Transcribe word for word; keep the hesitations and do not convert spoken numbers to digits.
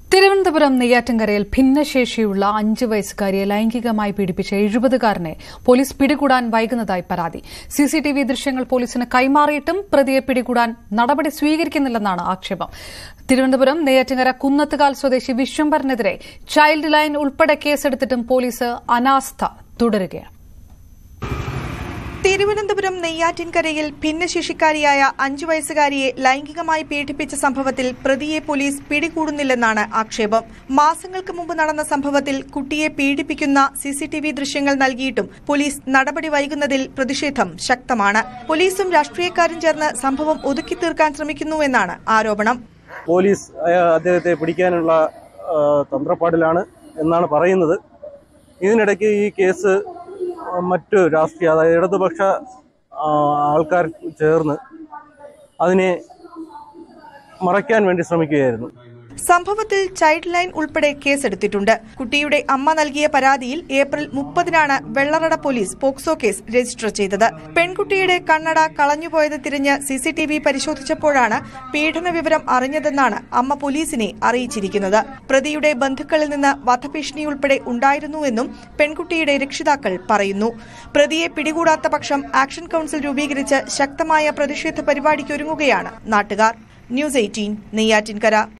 തിരുവനന്തപുരം നെയ്യാറ്റിൻകരയിൽ ഭിന്നശേഷിയുള്ള അഞ്ച് വയസ്സുകാരിയെ ലൈംഗികമായി പീഡിപ്പിച്ച എഴുപതുകാരനെ പോലീസ് പിടികൂടാൻ വൈകുന്നതായി പരാതി. സിസിടിവി ദൃശ്യങ്ങൾ പോലീസിന് കൈമാറിയിട്ടും പ്രതിയെ പിടികൂടാൻ നടപടി സ്വീകരിക്കുന്നില്ലെന്നാണ് ആക്ഷേപം. തിരുവനന്തപുരം നെയ്യാറ്റിൻകര കുന്നത്തുകാൽ സ്വദേശി വിശ്വംഭരനെതിരെ ചൈൽഡ് ലൈൻ ഉൾപ്പെടെ കേസെടുത്തിട്ടും പോലീസ് അനാസ്ഥ തുടരുകയാണ്. തിരുവനന്തപുരം നെയ്യാറ്റിൻകരയിൽ ഭിന്നശേഷിക്കാരിയായ അഞ്ചു വയസ്സുകാരിയെ ലൈംഗികമായി പീഡിപ്പിച്ച സംഭവത്തിൽ പ്രതിയെ പോലീസ് പിടികൂടുന്നില്ലെന്നാണ് ആക്ഷേപം. മാസങ്ങൾക്ക് മുമ്പ് നടന്ന സംഭവത്തിൽ കുട്ടിയെ പീഡിപ്പിക്കുന്ന സിസിടിവി ദൃശ്യങ്ങൾ നൽകിയിട്ടും പോലീസ് നടപടി വൈകുന്നതിൽ പ്രതിഷേധം ശക്തമാണ്. പോലീസും രാഷ്ട്രീയക്കാരും ചേർന്ന് സംഭവം ഒതുക്കി തീർക്കാൻ ശ്രമിക്കുന്നുവെന്നാണ് ആരോപണം. പോലീസ് അദ്ദേഹത്തെ പിടിക്കാനുള്ള തന്ത്രപ്പാടിലാണ് എന്നാണ് പറയുന്നത്. ഇതിനിടയ്ക്ക് ഈ കേസ് മറ്റു രാഷ്ട്രീയ അതായത് ഇടതുപക്ഷ ആൾക്കാർ ചേർന്ന് അതിനെ മറയ്ക്കാൻ വേണ്ടി ശ്രമിക്കുകയായിരുന്നു. സംഭവത്തിൽ ചൈൽഡ് ലൈൻ ഉൾപ്പെടെ കേസെടുത്തിട്ടുണ്ട്. കുട്ടിയുടെ അമ്മ നൽകിയ പരാതിയിൽ ഏപ്രിൽ മുപ്പതിനാണ് Vellarada police POCSO case register ചെയ്തത്. പെൺകുട്ടിയുടെ കണ്ണട കളഞ്ഞുപോയത് തിരിഞ്ഞ് സിസിടിവി പരിശോധിച്ചപ്പോഴാണ് പീഡന വിവരം അറിഞ്ഞതെന്നാണ് അമ്മ പോലീസിനെ അറിയിച്ചിരിക്കുന്നത്. പ്രതിയുടെ ബന്ധുക്കളിൽ നിന്ന് വധഭീഷണി ഉൾപ്പെടെ ഉണ്ടായിരുന്നുവെന്നും പെൺകുട്ടിയുടെ രക്ഷിതാക്കൾ പറയുന്നു. പ്രതിയെ പിടികൂടാത്ത പക്ഷം ആക്ഷൻ കൌൺസിൽ രൂപീകരിച്ച് ശക്തമായ പ്രതിഷേധ പരിപാടിക്കൊരുങ്ങുകയാണ് നാട്ടുകാർ. News eighteen Neyyattinkara.